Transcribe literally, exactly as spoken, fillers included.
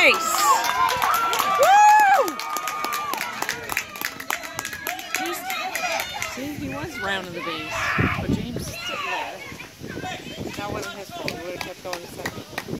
base. Woo! See, he was rounding the base, but James sitting there. That wasn't his fault. He would have kept going a second.